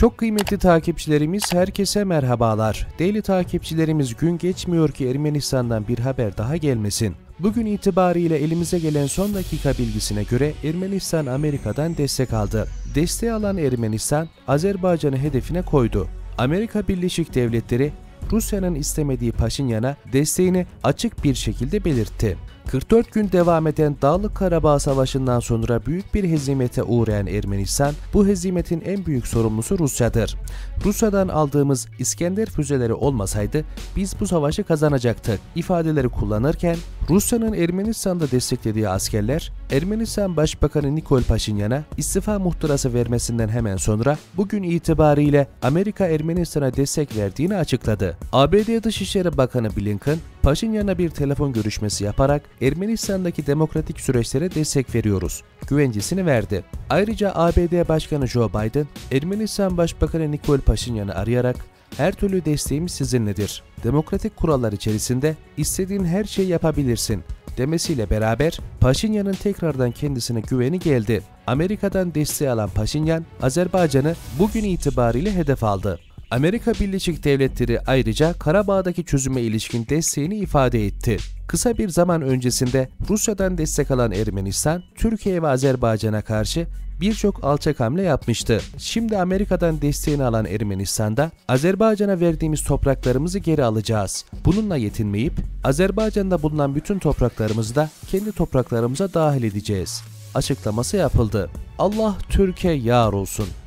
Çok kıymetli takipçilerimiz, herkese merhabalar. Değerli takipçilerimiz, gün geçmiyor ki Ermenistan'dan bir haber daha gelmesin. Bugün itibariyle elimize gelen son dakika bilgisine göre Ermenistan Amerika'dan destek aldı. Desteği alan Ermenistan, Azerbaycan'ı hedefine koydu. Amerika Birleşik Devletleri, Rusya'nın istemediği Paşinyan'a desteğini açık bir şekilde belirtti. 44 gün devam eden Dağlık Karabağ Savaşı'ndan sonra büyük bir hezimete uğrayan Ermenistan, bu hezimetin en büyük sorumlusu Rusya'dır. Rusya'dan aldığımız İskender füzeleri olmasaydı biz bu savaşı kazanacaktık ifadeleri kullanırken, Rusya'nın Ermenistan'da desteklediği askerler, Ermenistan Başbakanı Nikol Paşinyan'a istifa muhtırası vermesinden hemen sonra bugün itibariyle Amerika Ermenistan'a destek verdiğini açıkladı. ABD Dışişleri Bakanı Blinken, Paşinyan'la bir telefon görüşmesi yaparak Ermenistan'daki demokratik süreçlere destek veriyoruz güvencesini verdi. Ayrıca ABD Başkanı Joe Biden, Ermenistan Başbakanı Nikol Paşinyan'ı arayarak "Her türlü desteğimiz sizinledir. Demokratik kurallar içerisinde istediğin her şeyi yapabilirsin" demesiyle beraber Paşinyan'ın tekrardan kendisine güveni geldi. Amerika'dan desteği alan Paşinyan, Azerbaycan'ı bugün itibariyle hedef aldı. Amerika Birleşik Devletleri ayrıca Karabağ'daki çözüme ilişkin desteğini ifade etti. Kısa bir zaman öncesinde Rusya'dan destek alan Ermenistan, Türkiye ve Azerbaycan'a karşı birçok alçak hamle yapmıştı. Şimdi Amerika'dan desteğini alan Ermenistan'da Azerbaycan'a verdiğimiz topraklarımızı geri alacağız. Bununla yetinmeyip Azerbaycan'da bulunan bütün topraklarımızı da kendi topraklarımıza dahil edeceğiz açıklaması yapıldı. Allah Türkiye yar olsun.